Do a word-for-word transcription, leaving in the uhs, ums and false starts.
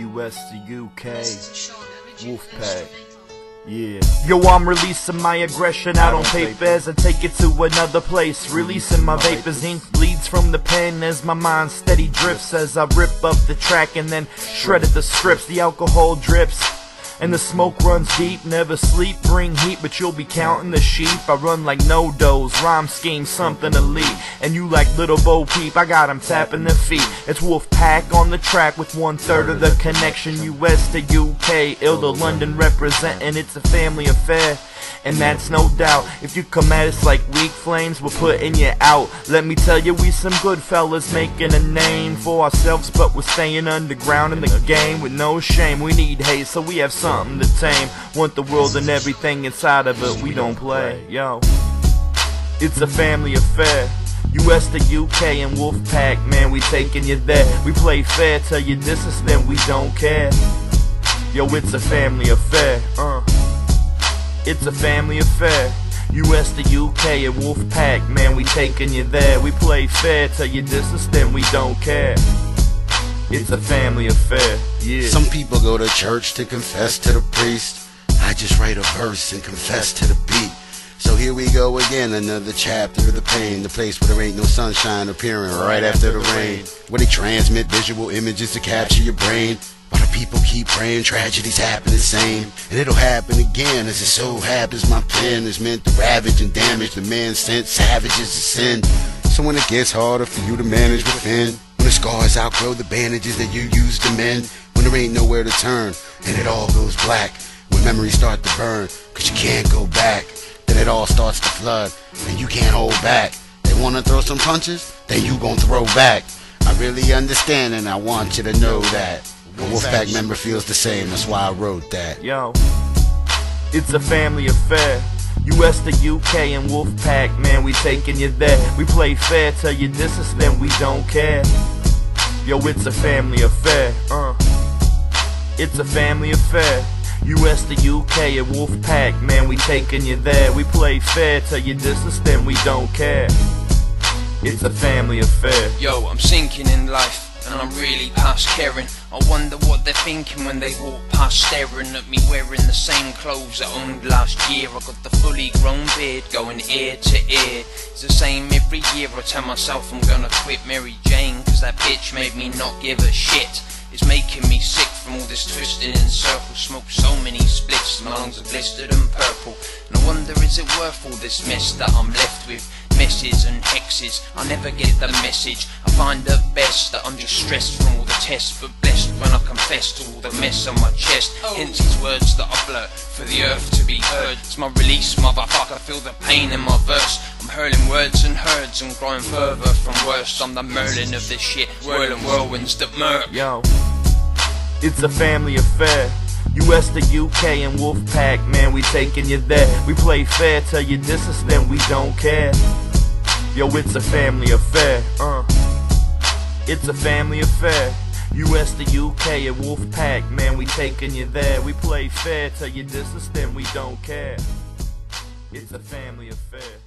U S to U K, Wolfpack. Yeah. Yo, I'm releasing my aggression out on paper as I take it to another place. Releasing my vapors, ink bleeds from the pen as my mind steady drifts as I rip up the track and then shredded the strips. The alcohol drips and the smoke runs deep. Never sleep, bring heat, but you'll be counting the sheep. I run like no doze, rhyme scheme something elite. And you like little Bo Peep, I got 'em tapping their feet. It's Wolfpack on the track with one third of the connection. U S to U K, ill to London representing, it's a family affair. And that's no doubt. If you come at us like weak flames, we're putting you out. Let me tell you, we some good fellas making a name for ourselves, but we're staying underground in the game with no shame. We need hate, so we have something to tame. Want the world and everything inside of it, we don't play. Yo, it's a family affair. U S to U K and Wolfpack, man, we taking you there. We play fair, tell you this is then we don't care. Yo, it's a family affair. Uh. It's a family affair. U S to U K and Wolfpack, man, we taking you there. We play fair, tell you this is then we don't care. It's a family affair, yeah. Some people go to church to confess to the priest. I just write a verse and confess to the beat. So here we go again, another chapter of the pain. The place where there ain't no sunshine appearing right after the rain. Where they transmit visual images to capture your brain. While the people keep praying, tragedies happen the same. And it'll happen again, as it so happens my pen is meant to ravage and damage. The man sent savages to sin. So when it gets harder for you to manage within, when the scars outgrow the bandages that you used to mend, when there ain't nowhere to turn, and it all goes black, when memories start to burn, cause you can't go back, then it all starts to flood, and you can't hold back. They wanna throw some punches, then you gon' throw back. I really understand and I want you to know that. A Wolfpack member feels the same, that's why I wrote that. Yo, it's a family affair. U S to U K and Wolfpack, man, we taking you there. We play fair, tell you this is then we don't care. Yo, it's a family affair. Uh, it's a family affair. U S to U K and Wolfpack, man, we taking you there. We play fair, tell you this is then we don't care. It's a family affair. Yo, I'm sinking in life, and I'm really past caring. I wonder what they're thinking when they walk past, staring at me wearing the same clothes I owned last year. I got the fully grown beard going ear to ear. It's the same every year. I tell myself I'm gonna quit Mary Jane, cause that bitch made me not give a shit. It's making me sick from all this twisting in circles. Smoke so many spliffs, my lungs are blistered and purple. And I wonder, is it worth all this mess that I'm left with? Messes and hexes, I never get the message. I find it best that I'm just stressed from all the tests, but blessed when I confess to all the mess on my chest. Hence these words that I blurt for the earth to be heard. It's my release, motherfucker, feel the pain in my verse. I'm hurling words and herds and growing further from worse. I'm the Merlin of this shit, whirling whirlwinds that murk. Yo, it's a family affair. U S to U K and Wolfpack, man, we taking you there. We play fair, tell you this is then we don't care. Yo, it's a family affair. Uh, it's a family affair. U S to U K and Wolfpack, man, we taking you there. We play fair, tell you this is then we don't care. It's a family affair.